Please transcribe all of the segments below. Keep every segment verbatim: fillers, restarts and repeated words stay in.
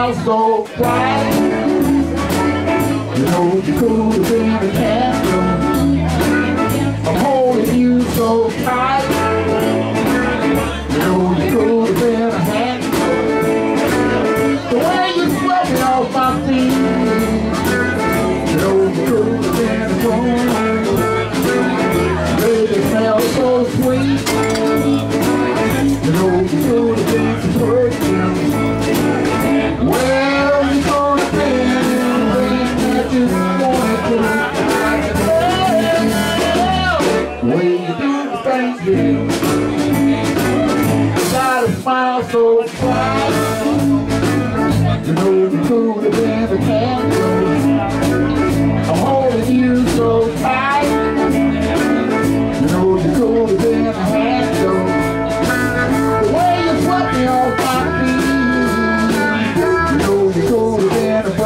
smile so bright. You know you could have been a candle. I'm holding you so tight. You know you could have been a handle. The way you swept me off my feet. You know you could have been a phone. Baby, it smells so sweet. You know you could have been some perfume. Well, you could have been everything that you wanted to. The way you do the things you do. You got a smile so bright. You know you could have been a candle. I'm holding you so tight. You know you could have been a handle. The way you swept me off my feet. You know you could have been a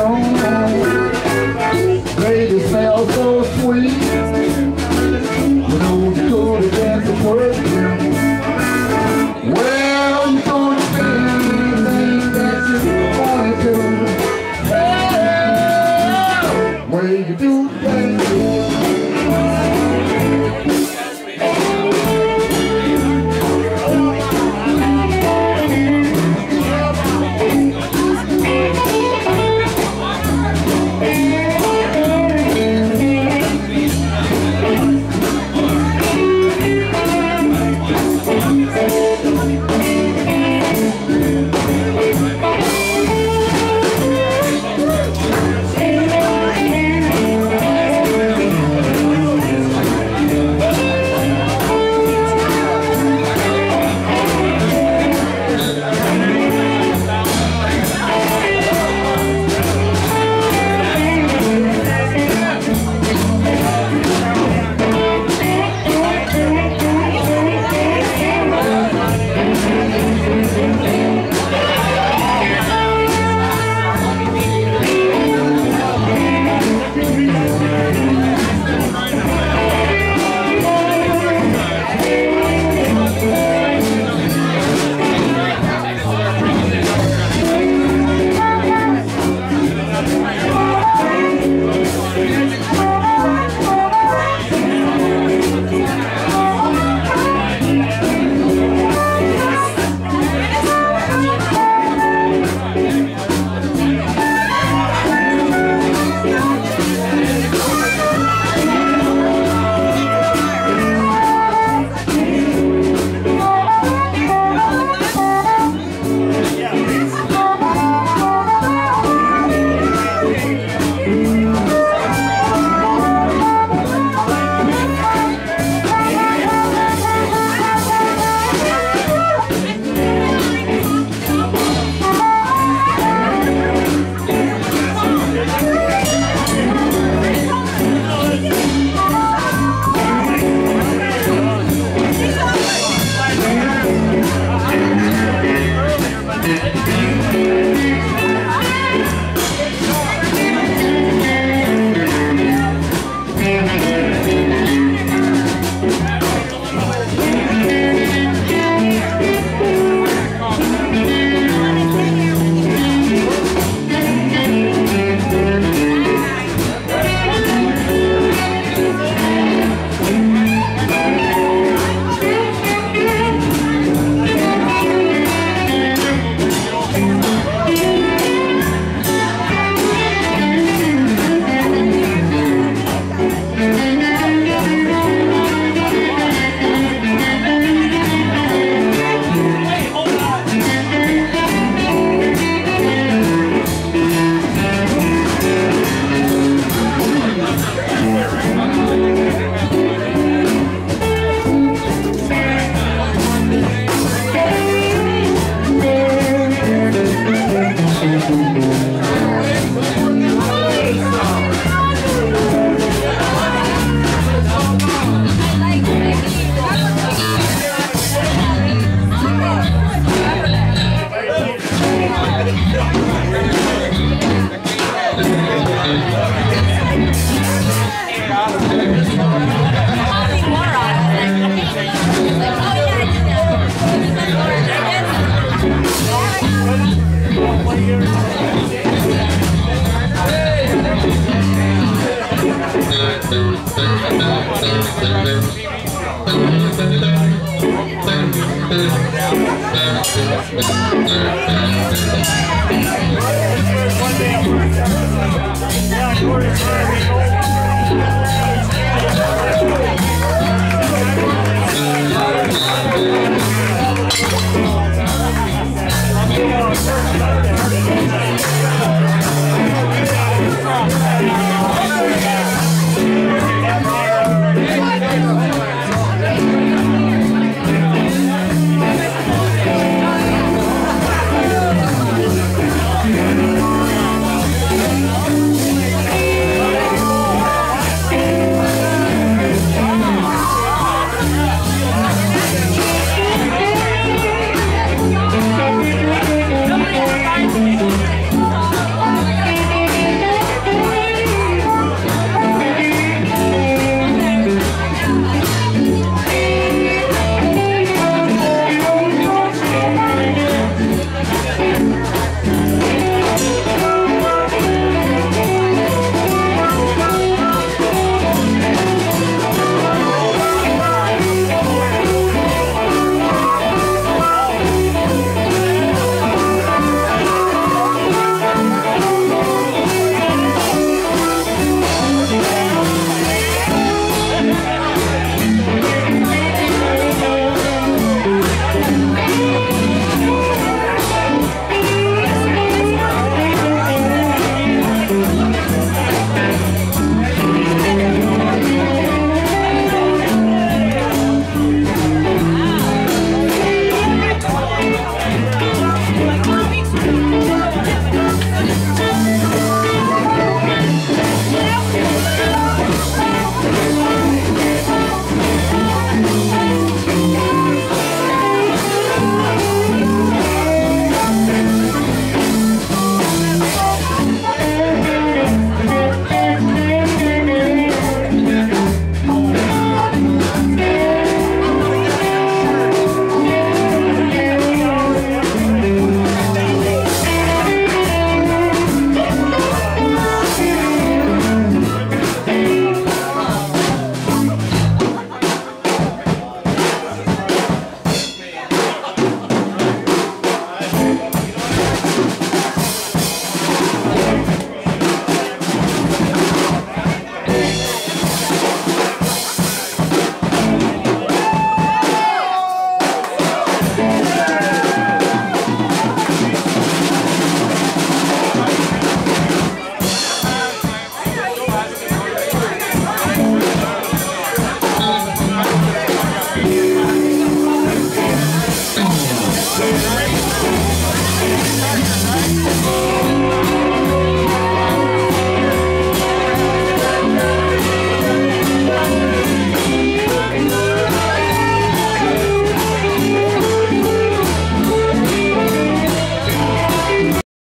phone. Baby, smells so sweet. You know you could have been some perfume. Well, you could have been anything that you wanted to. Yeah, way you do things. One year. Yeah,